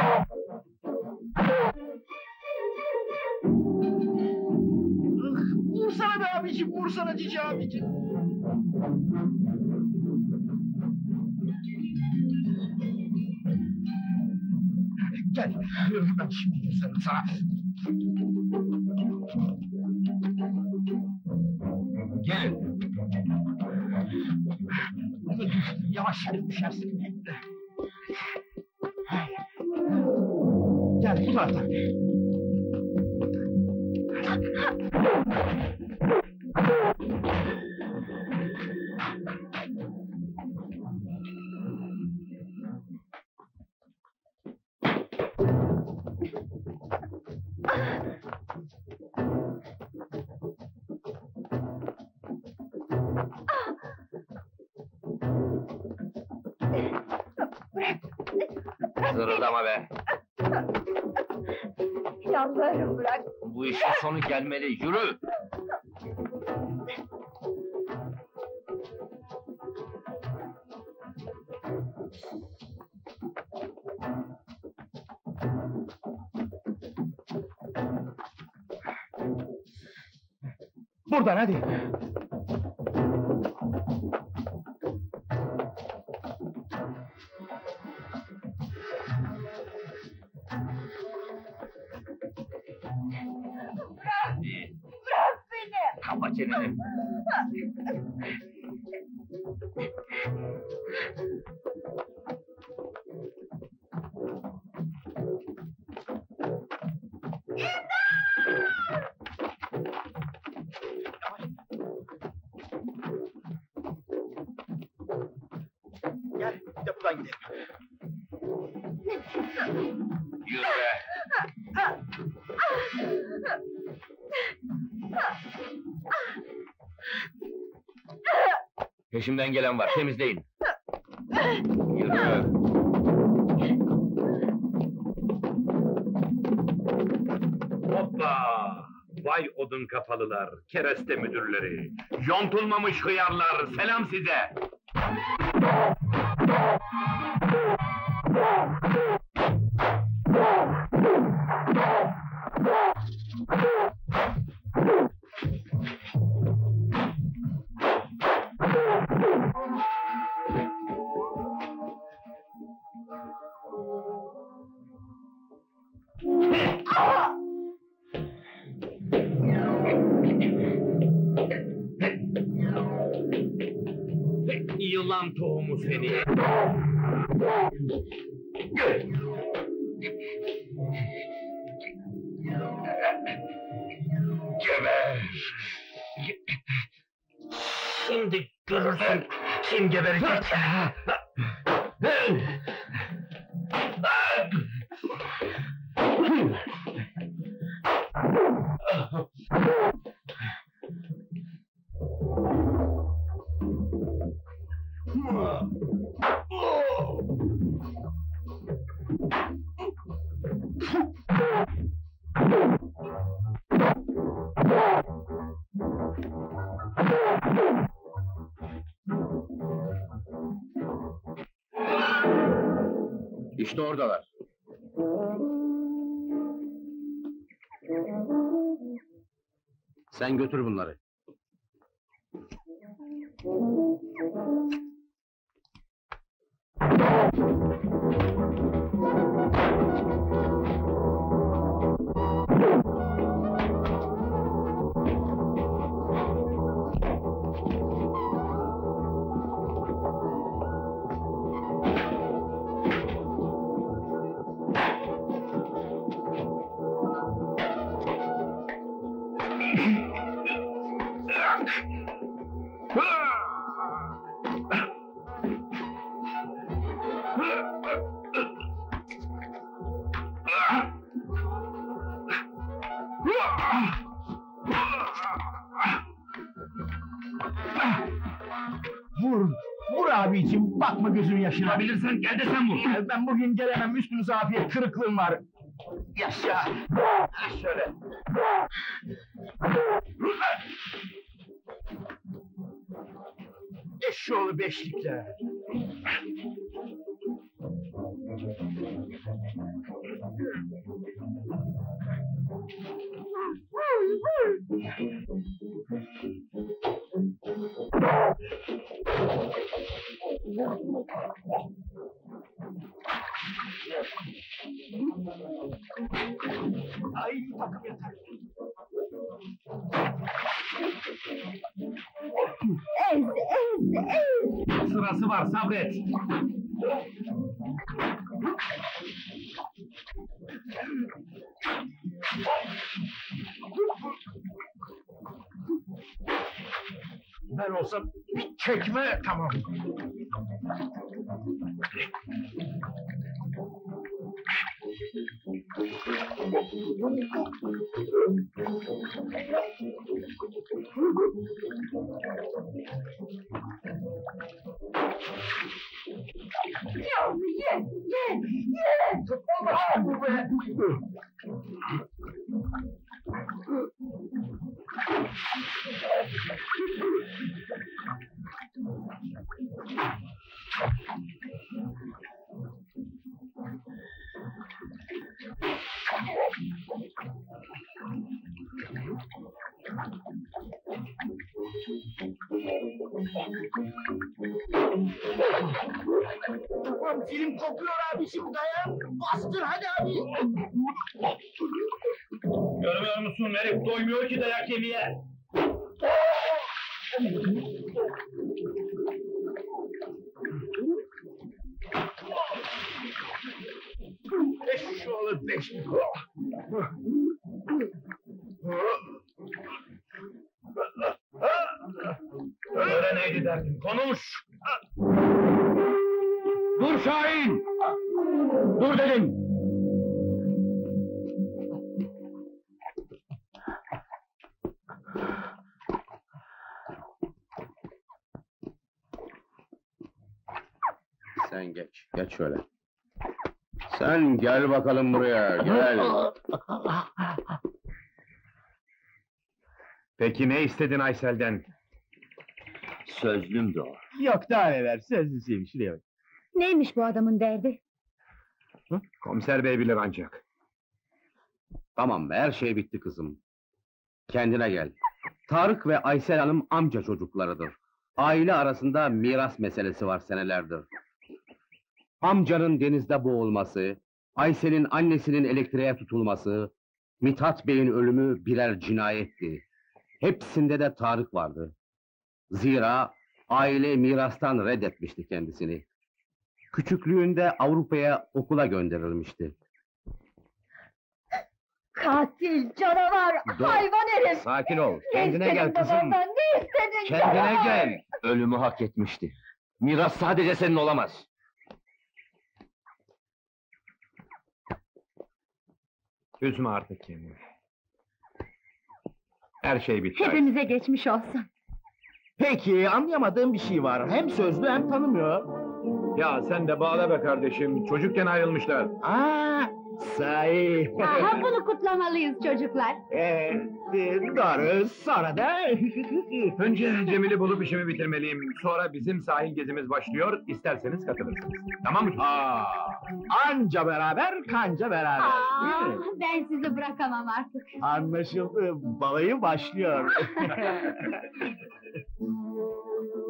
Speaker 1: Vursana be abicim, vursana cici abicim! Gel, ben şimdi gösteririm sana!
Speaker 3: Gel.
Speaker 1: Yavaş herif, düşersin! Gel, bu taraftan!
Speaker 3: Zırıldama be.
Speaker 4: Yalvarırım bırak.
Speaker 3: Bu işin sonu gelmeli, yürü!
Speaker 1: Buradan hadi.
Speaker 4: Bırak beni.
Speaker 3: Kapa çeneni!
Speaker 1: Gel, bir de buradan gidelim.
Speaker 3: Yürü be! Peşimden gelen var, temizleyin! Yürü!
Speaker 7: Hoppa! Vay odun kafalılar, kereste müdürleri, yontulmamış hıyarlar, selam size! Yılan tohumu seni! Geber! Şimdi görürsün kim geberecek!
Speaker 8: İşte oradalar. Sen götür bunları.
Speaker 1: Vur, vur abiciğim, bakma gözün yaşına.
Speaker 7: Bilirsen gel de sen vur!
Speaker 1: Ben bugün gelemem, üstünüze afiyet, kırıklığım var. Yaşa! Ha, şöyle. Eşşoğlu beşlikler. Ay takım yeter.
Speaker 4: Ez, ez, ez.
Speaker 7: Sırası var, sabret!
Speaker 1: Ben olsam bir çekme, tamam.
Speaker 4: Ye, ye, ye, ye!
Speaker 1: Ah, bu be! Film kopuyor abicim, dayan! Bastır hadi abi!
Speaker 7: Görmüyor musun herif doymuyor ki dayak yemeye.
Speaker 1: Beş oğlu beş!
Speaker 7: Öyle neydi derdin? Konuş! Dur Şahin! Dur dedim!
Speaker 8: Sen geç, geç şöyle. Sen gel bakalım buraya, gel.
Speaker 7: Peki ne istedin Aysel'den?
Speaker 3: Sözlümdü o.
Speaker 1: Yok daha neler, sözlüsüymüş, şuraya bak.
Speaker 4: Neymiş bu adamın derdi?
Speaker 7: Komiser bey bilir ancak.
Speaker 8: Tamam, her şey bitti kızım. Kendine gel. Tarık ve Aysel Hanım amca çocuklarıdır. Aile arasında miras meselesi var senelerdir. Amcanın denizde boğulması, Aysel'in annesinin elektriğe tutulması, Mithat Bey'in ölümü birer cinayetti. Hepsinde de Tarık vardı. Zira aile mirastan reddetmişti kendisini. Küçüklüğünde Avrupa'ya okula gönderilmişti.
Speaker 4: Katil, canavar,
Speaker 8: Dur.
Speaker 4: hayvan herif!
Speaker 8: Sakin ol,
Speaker 4: Ne
Speaker 8: kendine
Speaker 4: istedin
Speaker 8: gel kızım.
Speaker 4: babamdan, ne istedin
Speaker 8: Kendine
Speaker 4: canavar?
Speaker 8: gel.
Speaker 3: Ölümü hak etmişti. Miras sadece senin olamaz.
Speaker 7: Üzme artık kendini. Her şey bitti.
Speaker 4: Hepimize geçmiş olsun.
Speaker 1: Peki, anlayamadığım bir şey var. Hem sözlü hem tanımıyor.
Speaker 7: Ya sen de bağla be kardeşim. Çocukken ayrılmışlar.
Speaker 1: Aa, sahi.
Speaker 5: Aha, bunu kutlamalıyız çocuklar.
Speaker 1: Ee, e, doğru, sonra da...
Speaker 7: Önce Cemil'i bulup işimi bitirmeliyim. Sonra bizim sahil gezimiz başlıyor. İsterseniz katılırsınız. Tamam mı çocuklar?
Speaker 1: Aa, anca beraber, kanca beraber.
Speaker 5: Aa,
Speaker 1: Değil mi?
Speaker 5: ben sizi bırakamam artık.
Speaker 1: Anlaşıldı, balayı başlıyor.